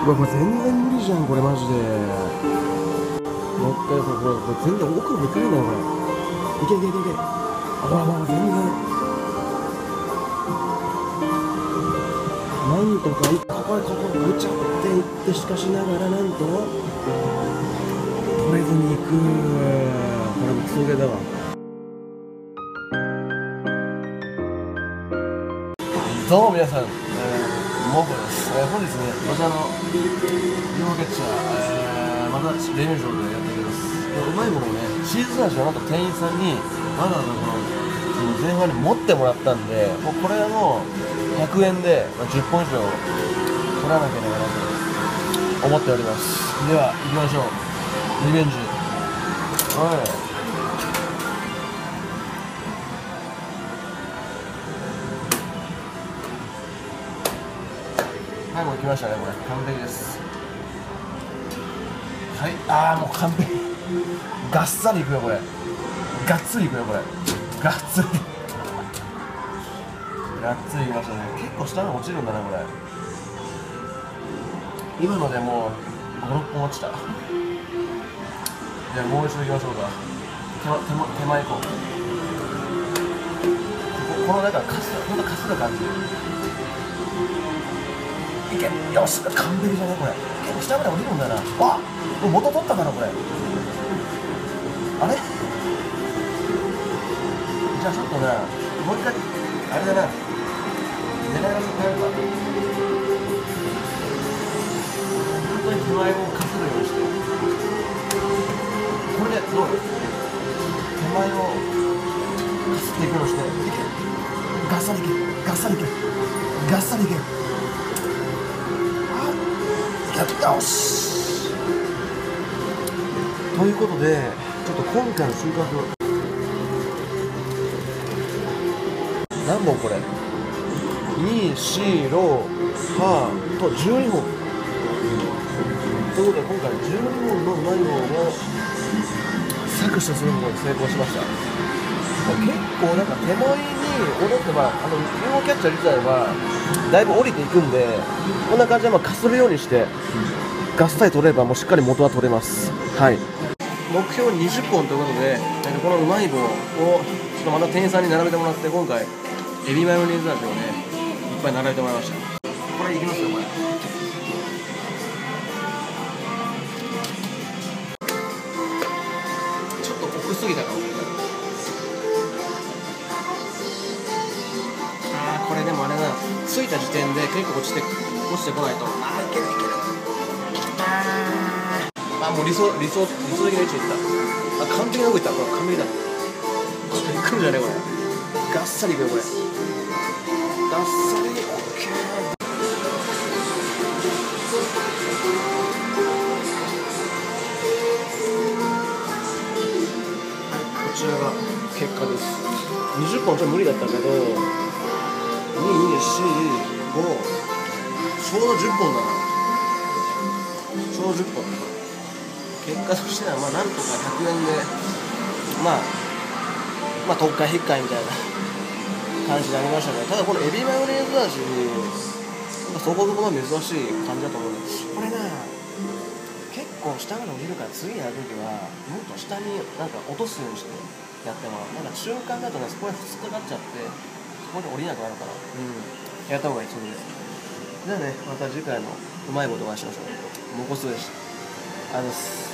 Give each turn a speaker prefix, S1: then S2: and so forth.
S1: うわ、これ全然無理じゃん、これマジで。もう一回、これ全然奥もいかないなよ、これ。いけいけいけいけ。あ、ほらほら、全然。なんとかここぐちゃっていって、しかしながらなんと取れずにいく。これもクソゲーだわ。どうも皆さん、モコです。本日ね、またUFOキャッチャー、また例年上でやっていきます。うまいものをね、チーズ味をなんと店員さんにわざわざこの前半に持ってもらったんで、もうこれはもう100円で、10本以上取らなきゃいけないかなと思っております。では行きましょう。リベンジ。はい。はい、もう来ましたね、これ。完璧です。はい、もう完璧。がっさりいくよ、これ。がっつりいくよ、これ。がっつり。がっつりいきましたね。結構下に落ちるんだな、これ。今のでもう5、6本落ちた。じゃあもう一度いきましょうか。手前行こう。この中かする感じ。いけ、よし、完璧じゃねこれ。結構下まで降りるんだな。あ、もう元取ったかなこれ。あれ、じゃあちょっとな、もう一回あれだな、狙い場所変えるか。本当に手前をかするようにして、これでどうよ。手前をかすっていくようにして、いけ、ガッサリいけ、ガッサリいけ、ガッサリいけ。よし。ということで、ちょっと今回の収穫何本これ ?2、4、6、8と12本ということで、今回12本のうまい棒を搾取することに成功しました。結構なんか手前に踊って、UFOキャッチャー自体はだいぶ降りていくんで、こんな感じでかするようにしてガッサリ取ればもうしっかり元は取れます。はい、目標20本ということで、このうまい棒をちょっとまた店員さんに並べてもらって、今回エビマヨネーズ味をねいっぱい並べてもらいました。これいきますよ、これ。ちょっと濃すぎたかもしれない。これでもあれだ、ついた時点で結構落ちてこないと。いけるいける。もう理想的な位置にいった。完璧な動いた。これ完璧だ。これいくんじゃねこれ。ガッサリいくよこれ。ガッサリ。オッケー。こちらが結果です。20本ちょっと無理だったけど、2、4、5、ちょうど10本だな。ちょうど10本。結果としてはなんとか100円で特価引っかいみたいな感じになりましたね。ただこのエビマヨネーズ味そこそこ珍しい感じだと思うんで、これな結構下まで降りるから、次やるときはもっと下になんか落とすようにしてやってもらう。なんか中間だとね、そこへ突っかかっちゃってそこで降りなくなるから、やった方がいい。それです。じゃあね、また次回のうまいことお会いしましょう。もうこすでした。ありがとうございます。